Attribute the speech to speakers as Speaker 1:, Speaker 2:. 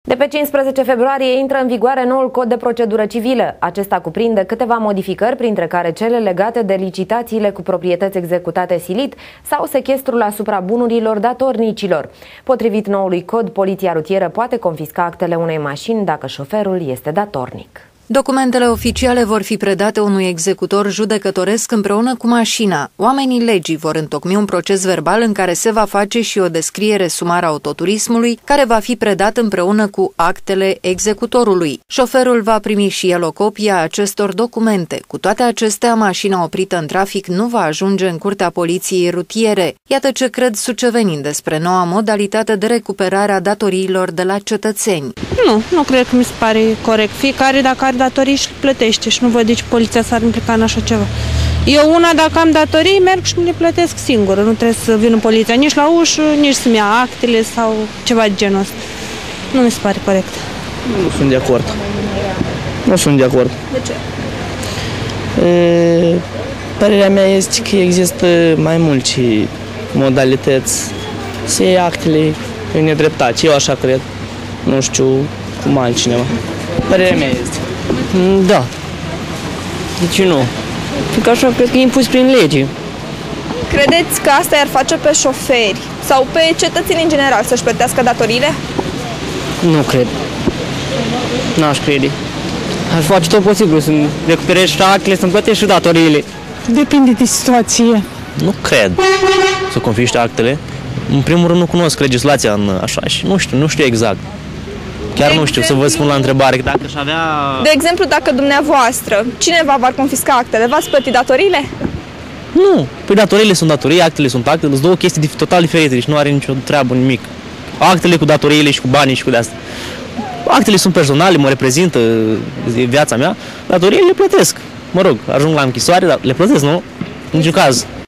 Speaker 1: De pe 15 februarie intră în vigoare noul cod de procedură civilă. Acesta cuprinde câteva modificări, printre care cele legate de licitațiile cu proprietăți executate silit sau sechestrul asupra bunurilor datornicilor. Potrivit noului cod, poliția rutieră poate confisca actele unei mașini dacă șoferul este datornic.
Speaker 2: Documentele oficiale vor fi predate unui executor judecătoresc împreună cu mașina. Oamenii legii vor întocmi un proces verbal în care se va face și o descriere sumară a autoturismului, care va fi predat împreună cu actele executorului. Șoferul va primi și el o copie a acestor documente. Cu toate acestea, mașina oprită în trafic nu va ajunge în curtea poliției rutiere. Iată ce cred sucevenii despre noua modalitate de recuperare a datoriilor de la cetățeni.
Speaker 3: Nu cred că mi se pare corect. Fiecare, dacă are datorii, și le plătește și nu văd de ce poliția s-ar implica în așa ceva. Eu dacă am datorii, merg și le plătesc singură. Nu trebuie să vină poliția nici la ușă, nici să-mi ia actele sau ceva de genul ăsta. Nu mi se pare corect.
Speaker 4: Nu sunt de acord. Nu sunt de acord.
Speaker 3: De ce?
Speaker 4: Părerea mea este că există mai multe modalități să iei actele în nedreptate. Eu așa cred. Nu știu cum altcineva. Părerea mea este.
Speaker 5: Da. De ce nu? Pentru că așa cred că e impus prin lege.
Speaker 6: Credeți că asta i-ar face pe șoferi sau pe cetățenii în general să-și plătească datoriile?
Speaker 5: Nu cred. N-aș crede. Aș face tot posibil să-mi recuperez și actele, să-mi plătesc și datoriile.
Speaker 3: Depinde de situație.
Speaker 7: Nu cred să confiște actele. În primul rând nu cunosc legislația în așa și nu știu exact. Chiar nu știu să vă spun la întrebare dacă aș avea...
Speaker 6: De exemplu, dacă dumneavoastră, cineva v-ar confisca actele, v-ați plăti datoriile?
Speaker 7: Nu. Păi datoriile sunt datorii, actele sunt acte, sunt două chestii total diferite, deci nu are nicio treabă, nimic. Actele cu datoriile și cu banii și cu de-astea. Actele sunt personale, mă reprezintă viața mea, datoriile le plătesc. Mă rog, ajung la închisoare, dar le plătesc, nu? În niciun caz.